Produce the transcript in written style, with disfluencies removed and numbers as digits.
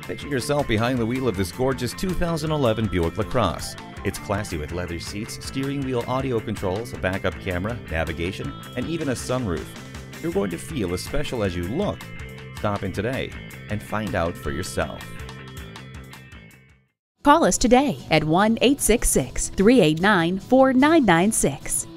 Picture yourself behind the wheel of this gorgeous 2011 Buick LaCrosse. It's classy with leather seats, steering wheel audio controls, a backup camera, navigation, and even a sunroof. You're going to feel as special as you look. Stop in today and find out for yourself. Call us today at 1-866-389-4996.